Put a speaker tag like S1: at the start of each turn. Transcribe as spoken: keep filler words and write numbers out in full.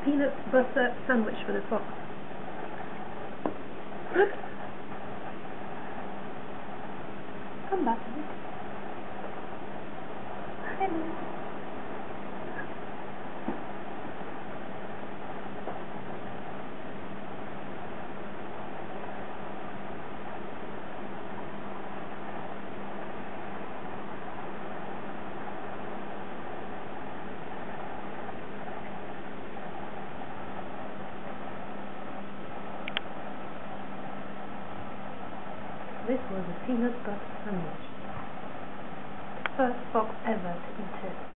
S1: peanut butter sandwich for the fox. Good. Come back. Hello. This was a peanut butter sandwich. First fox ever to eat it.